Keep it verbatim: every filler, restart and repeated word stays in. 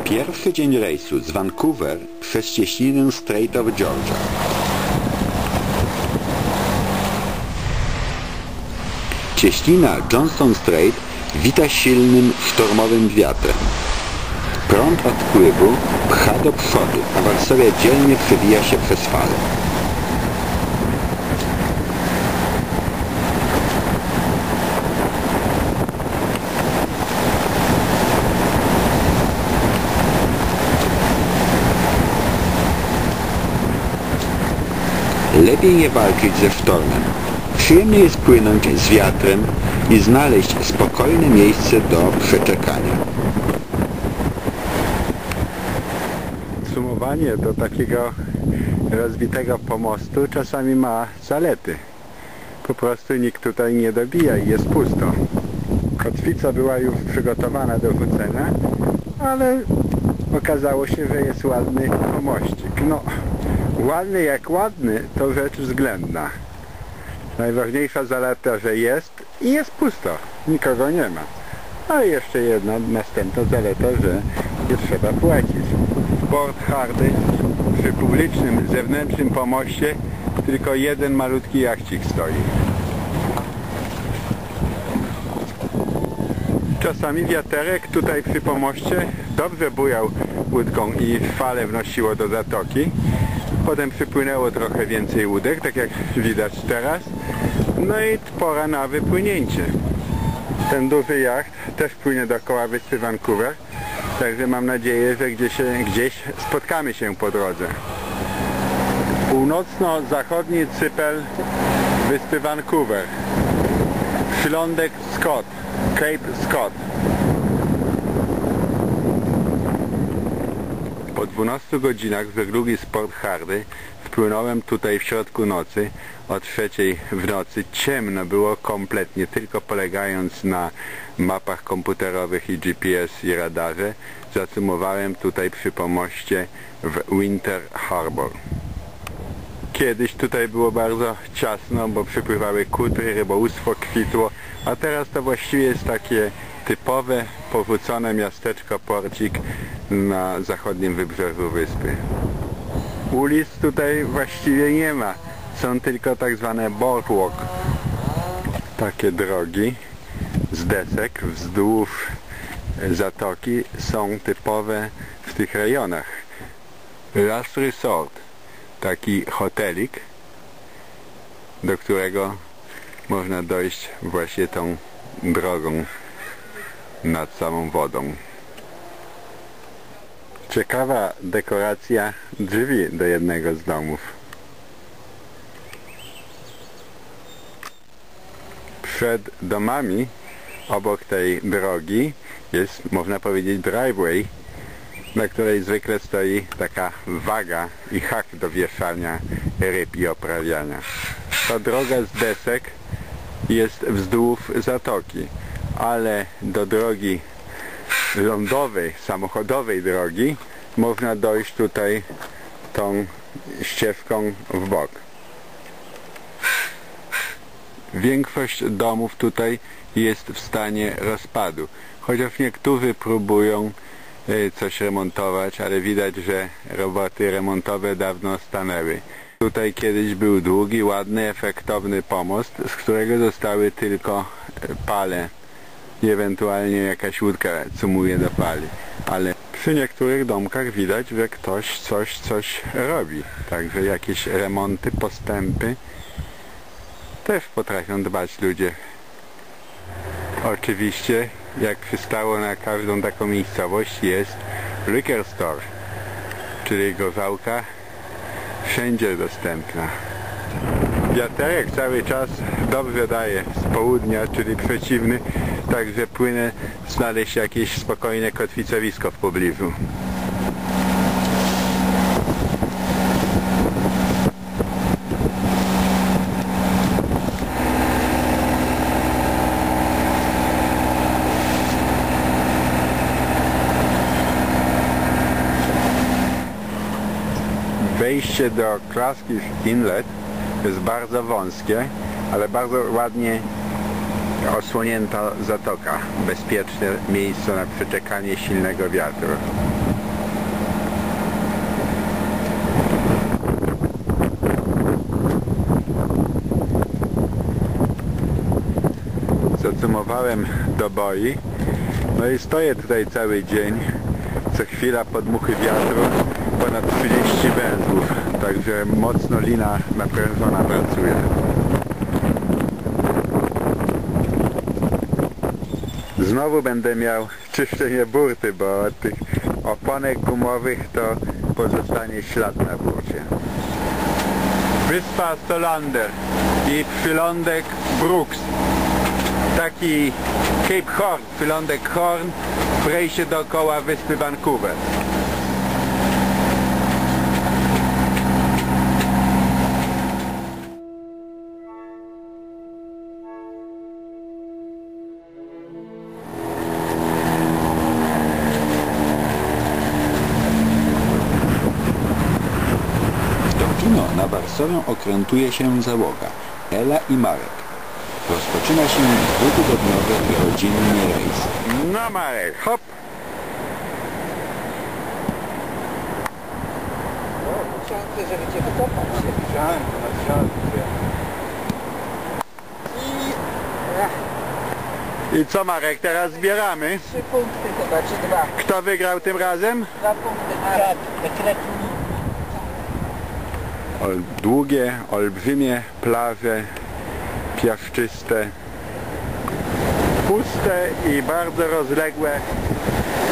Pierwszy dzień rejsu z Vancouver przez cieśninę Strait of Georgia. Cieśnina Johnston Strait wita silnym, sztormowym wiatrem. Prąd odpływu pcha do przodu, a Warszawia dzielnie przebija się przez fale. Lepiej nie walczyć ze sztormem. Przyjemnie jest płynąć z wiatrem i znaleźć spokojne miejsce do przeczekania. Sumowanie do takiego rozbitego pomostu czasami ma zalety. Po prostu nikt tutaj nie dobija i jest pusto. Kotwica była już przygotowana do rzucenia, ale okazało się, że jest ładny pomościk. No, ładny jak ładny, to rzecz względna. Najważniejsza zaleta, że jest i jest pusto. Nikogo nie ma. A jeszcze jedna następna zaleta, że nie trzeba płacić. Port Hardy przy publicznym zewnętrznym pomoście tylko jeden malutki jachcik stoi. Czasami wiaterek tutaj przy pomoście dobrze bujał łódką i fale wnosiło do zatoki. Potem przypłynęło trochę więcej łódek, tak jak widać teraz. No i pora na wypłynięcie. Ten duży jacht też płynie dookoła wyspy Vancouver. Także mam nadzieję, że gdzieś, gdzieś spotkamy się po drodze. Północno-zachodni cypel wyspy Vancouver. Przylądek Scott, Cape Scott. Po dwunastu godzinach żeglugi z Port Hardy wpłynąłem tutaj w środku nocy, o trzeciej w nocy. Ciemno było kompletnie, tylko polegając na mapach komputerowych i G P S i radarze. Zacumowałem tutaj przy pomoście w Winter Harbor. Kiedyś tutaj było bardzo ciasno, bo przypływały kutry, rybołówstwo kwitło, a teraz to właściwie jest takie typowe, powrócone miasteczko, porcik na zachodnim wybrzeżu wyspy. Ulic tutaj właściwie nie ma. Są tylko tak zwane boardwalk. Takie drogi z desek wzdłuż zatoki są typowe w tych rejonach. Last Resort, taki hotelik, do którego można dojść właśnie tą drogą nad samą wodą. Ciekawa dekoracja drzwi do jednego z domów. Przed domami, obok tej drogi, jest, można powiedzieć, driveway, na której zwykle stoi taka waga i hak do wieszania ryb i oprawiania. Ta droga z desek jest wzdłuż zatoki, ale do drogi lądowej, samochodowej drogi można dojść tutaj tą ścieżką w bok. Większość domów tutaj jest w stanie rozpadu, chociaż niektórzy próbują coś remontować, ale widać, że roboty remontowe dawno stanęły. Tutaj kiedyś był długi, ładny, efektowny pomost, z którego zostały tylko pale i ewentualnie jakaś łódka cumuje do pali. Ale przy niektórych domkach widać, że ktoś coś, coś robi. Także jakieś remonty, postępy też potrafią dbać ludzie. Oczywiście, jak przystało na każdą taką miejscowość, jest liquor store, czyli gorzałka wszędzie dostępna. Wiaterek cały czas dobrze daje z południa, czyli przeciwny, także płynę znaleźć jakieś spokojne kotwicowisko w pobliżu. Wejście do Classic Inlet jest bardzo wąskie, ale bardzo ładnie osłonięta zatoka. Bezpieczne miejsce na przeczekanie silnego wiatru. zacumowałem do boi. No i stoję tutaj cały dzień. Co chwila podmuchy wiatru, ponad trzydzieści węzłów. Także mocno lina naprężona pracuje. Znowu będę miał czyszczenie burty, bo od tych oponek gumowych to pozostanie ślad na burcie. Wyspa Solander i przylądek Brooks. Taki Cape Horn, przylądek Horn w rejsie dookoła wyspy Vancouver. Kino na Warszawę okrętuje się załoga Ela i Marek. Rozpoczyna się dwutygodniowy rodzinny rejs. No Marek, hop! Szansę, żeby cię wykopać się. Szansę, szansę. I... I co Marek, teraz zbieramy? Trzy punkty chyba, czy dwa. Kto wygrał tym razem? Dwa punkty. Marek. Ol, długie, olbrzymie plaże, piaszczyste, puste i bardzo rozległe